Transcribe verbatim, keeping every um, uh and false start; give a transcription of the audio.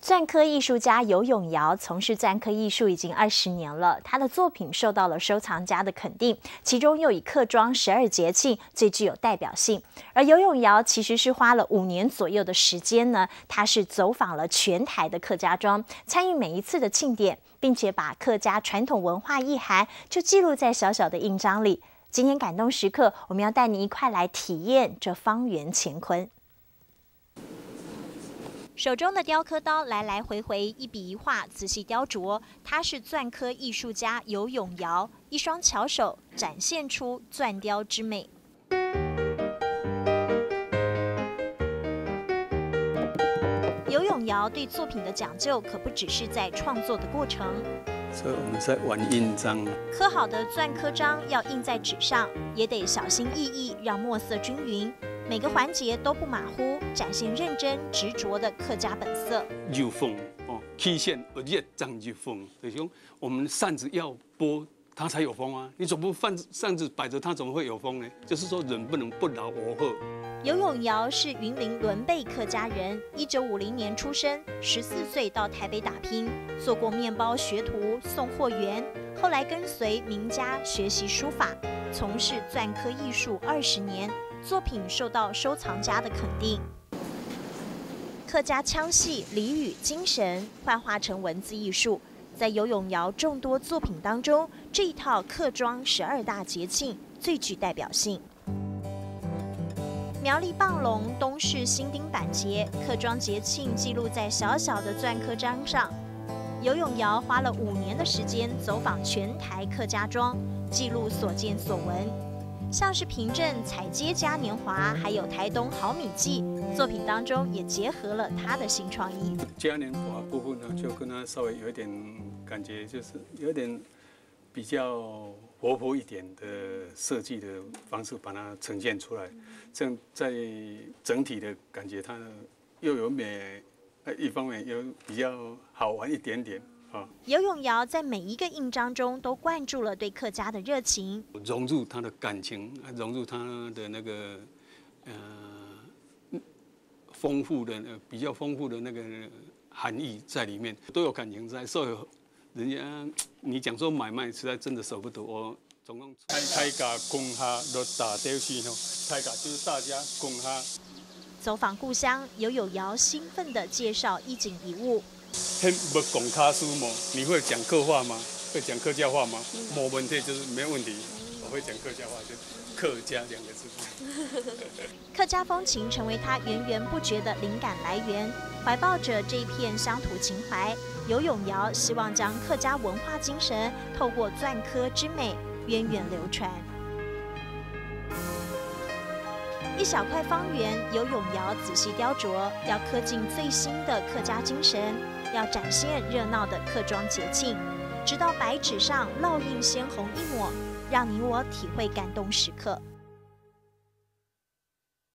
篆刻艺术家游永尧从事篆刻艺术已经二十年了，他的作品受到了收藏家的肯定，其中又以客庄十二节庆最具有代表性。而游永尧其实是花了五年左右的时间呢，他是走访了全台的客家庄，参与每一次的庆典，并且把客家传统文化意涵就记录在小小的印章里。今天感动时刻，我们要带你一块来体验这方圆乾坤。手中的雕刻刀来来回回，一笔一画仔细雕琢。他是篆刻艺术家游永尧，一双巧手展现出篆雕之美。游永尧对作品的讲究可不只是在创作的过程， 所以我们在玩印章。 刻好的篆刻章要印在纸上，也得小心翼翼，让墨色均匀。每个环节都不马虎，展现认真执着的客家本色。 有风哦，期限而越长有风，就是说我们扇子要拨它才有风啊！你总不放扇子摆着它怎么会有风呢？就是说人不能不劳而获。 游永尧是云林伦贝客家人，一九五零年出生，十四岁到台北打拼，做过面包学徒、送货员，后来跟随名家学习书法，从事篆刻艺术二十年。作品受到收藏家的肯定，客家腔系、俚语、精神幻化成文字艺术，在游永尧众多作品当中，这一套客庄十二大节庆最具代表性。苗栗棒龙、东势新丁板节客庄节庆记录在小小的篆刻章上。游永尧花了五年的时间走访全台客家庄，记录所见所闻。像是平镇采街嘉年华，还有台东好米季，作品当中也结合了他的新创意。 嘉年华部分呢，就跟他稍微有一点感觉，就是有点比较活泼一点的设计的方式，把它呈现出来。这样在整体的感觉，它又有美，一方面又比较好玩一点点。 游永尧在每一个印章中都灌注了对客家的热情， 融入他的感情，融入他的那个呃丰富的、比较丰富的那个含义在里面，都有感情在。所以人家你讲说买卖，实在真的舍不得。我总共大家共下都打掉去吼，大家就是大家共下。 走访故乡，游永尧兴奋地介绍一景一物。 很不讲卡书嘛？你会讲客话吗？会讲客家话吗？没问题，就是没问题。我会讲客家话，就客家两个字。 客家风情成为他源源不绝的灵感来源。怀抱着这一片乡土情怀，游永尧希望将客家文化精神透过篆刻之美源远流传。一小块方圆，游永尧仔细雕琢，要刻进最新的客家精神，要展现热闹的客庄节庆，直到白纸上烙印鲜红一抹，让你我体会感动时刻。